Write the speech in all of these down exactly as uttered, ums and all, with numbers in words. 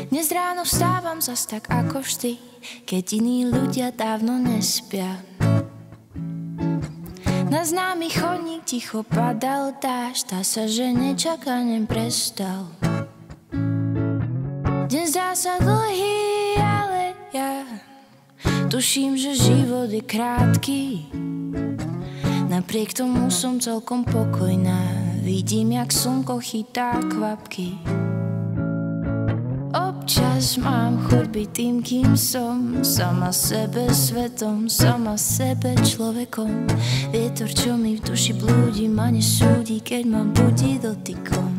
Dnes ráno vstávam zas tak ako vždy, keď iní ľudia dávno nespia. Na známy chodník ticho padal dážď, tá sa, že nečakaním prestal. Deň zdá sa dlhý, ale ja tuším, že život je krátky. Napriek tomu som celkom pokojná, vidím, jak slnko chytá kvapky. Občas mám chuť byť tým, kým som, sama sebe svetom, sama sebe človekom. Vietor, čo mi v duši blúdi, ma nesúdi, keď ma budí dotykom.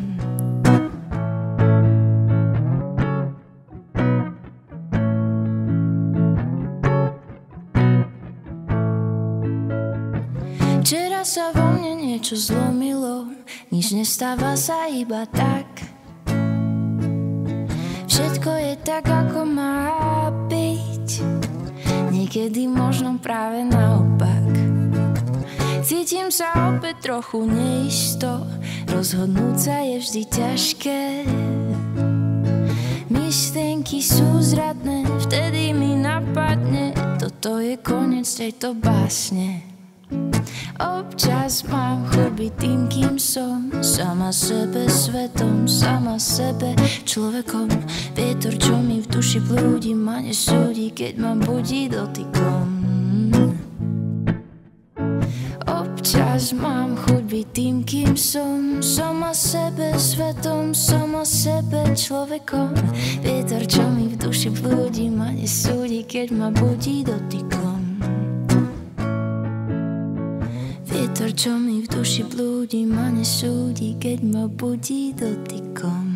Včera sa vo mne niečo zlomilo, nič nestáva sa iba tak. Všetko je tak, ako má byť, niekedy možno práve naopak. Cítim sa opäť trochu neisto, rozhodnúť sa je vždy ťažké. Myšlienky sú zradné, vtedy mi napadne, toto je koniec tejto básne. Občas mám chuť byť tým, kým som, sama sebe svetom, sama sebe človekom. Vietor, čo mi v duši blúdi, ma nesúdi, keď ma budí dotykom. Občas mám chuť byť tým, kým som, sama sebe svetom, sama sebe človekom. Vietor, čo mi v duši blúdi, ma nesúdi, keď ma budí dotykom. Vietor, čo mi v duši blúdi, ma nesúdi, keď ma budí dotykom.